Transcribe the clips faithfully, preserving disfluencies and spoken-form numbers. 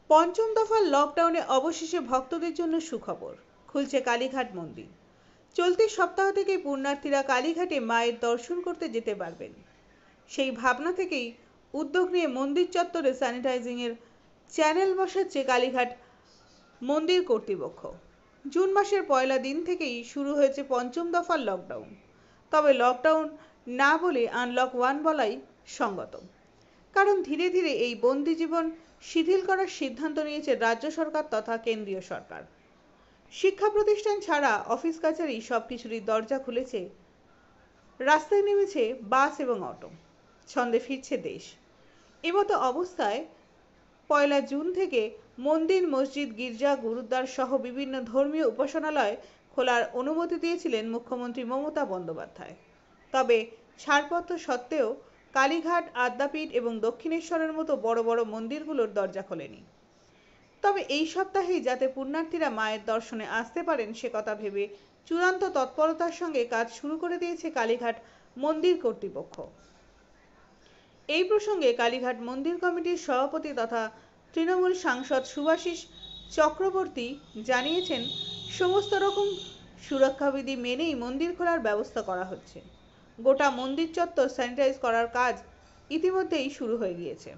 পঞ্চম দফার লকডাউনে অবশেষে ভক্তদের জন্য সুখবর, খুলছে কালীঘাট মন্দির। চলতি সপ্তাহ থেকেই পুণ্যার্থীরা কালীঘাটে মায়ের দর্শন করতে যেতে পারবেন। সেই ভাবনা থেকেই উদ্যোগ নিয়ে মন্দির চত্বরে স্যানিটাইজিং এর চ্যানেল বসাচ্ছে কালীঘাট মন্দির কর্তৃপক্ষ। জুন মাসের পয়লা দিন থেকেই শুরু হয়েছে পঞ্চম দফার লকডাউন। তবে লকডাউন না বলে আনলক ওয়ান বলাই সঙ্গত, কারণ ধীরে ধীরে এই বন্দি জীবন শিথিল করার সিদ্ধান্ত নিয়েছে রাজ্য সরকার তথা কেন্দ্রীয় সরকার। শিক্ষা প্রতিষ্ঠান ছাড়া অফিস কাছারি সবকিছুরই দরজা খুলেছে, রাস্তায় নেমেছে বাস এবং অটো, ছন্দে ফিরছে দেশ। এমতো অবস্থায় পয়লা জুন থেকে মন্দির, মসজিদ, গির্জা, গুরুদ্বার সহ বিভিন্ন ধর্মীয় উপাসনালয় খোলার অনুমতি দিয়েছিলেন মুখ্যমন্ত্রী মমতা বন্দ্যোপাধ্যায়। তবে ছাড়পত্র সত্ত্বেও কালীঘাট, আদ্যাপীঠ এবং দক্ষিণেশ্বরের মতো বড় বড় মন্দিরগুলোর দরজা খোলেনি। তবে এই সপ্তাহেই যাতে পুণ্যার্থীরা মায়ের দর্শনে আসতে পারেন সে কথা ভেবে চূড়ান্ত তৎপরতার সঙ্গে কাজ শুরু করে দিয়েছে কালীঘাট মন্দির কর্তৃপক্ষ। এই প্রসঙ্গে কালীঘাট মন্দির কমিটির সভাপতি তথা তৃণমূল সাংসদ শুভাশিস চক্রবর্তী জানিয়েছেন, সমস্ত রকম সুরক্ষাবিধি মেনেই মন্দির খোলার ব্যবস্থা করা হচ্ছে। গোটা মন্দির চত্বর স্যানিটাইজ করার কাজ ইতিমধ্যেই শুরু হয়ে গিয়েছে।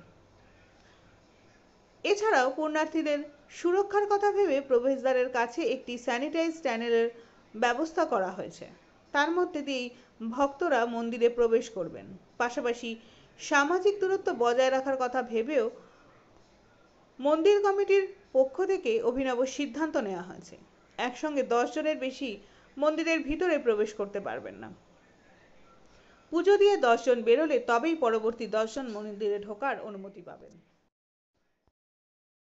এছাড়াও পুণ্যার্থীদের সুরক্ষার কথা ভেবে প্রবেশদ্বারের কাছে একটি স্যানিটাইজ টানেলের ব্যবস্থা করা হয়েছে। তার মধ্যে দিয়েই ভক্তরা মন্দিরে প্রবেশ করবেন। পাশাপাশি সামাজিক দূরত্ব বজায় রাখার কথা ভেবেও মন্দির কমিটির পক্ষ থেকে অভিনব সিদ্ধান্ত নেওয়া হয়েছে। একসঙ্গে দশ জনের বেশি মন্দিরের ভিতরে প্রবেশ করতে পারবেন না। পুজো দিয়ে দশ জন বেরোলে তবেই পরবর্তী দশ জন মন্দিরে ঢোকার অনুমতি পাবেন।